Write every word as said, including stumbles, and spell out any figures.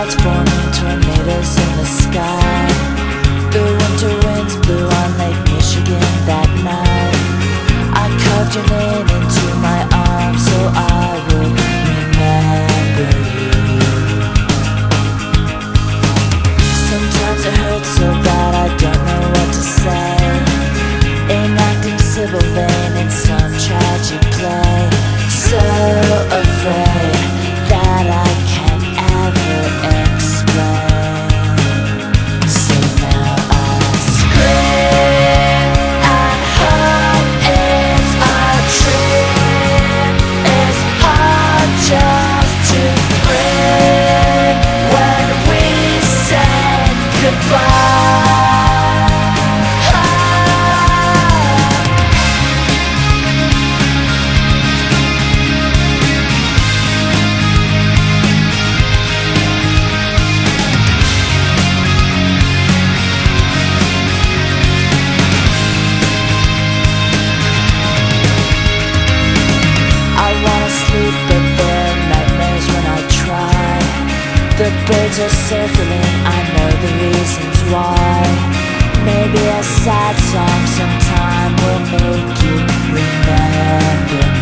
clouds forming tornadoes in the sky. The winter winds blew on Lake Michigan that night. I carved your name into my arms so I would remember you. Sometimes it hurts so bad I don't know what to say, enacting Sybil Vane in some tragic play. So afraid that I can't ever explain. So now I scream at home. It's a dream. It's hard just to breathe when we said goodbye. The birds are circling, I know the reasons why. Maybe a sad song sometime will make you remember.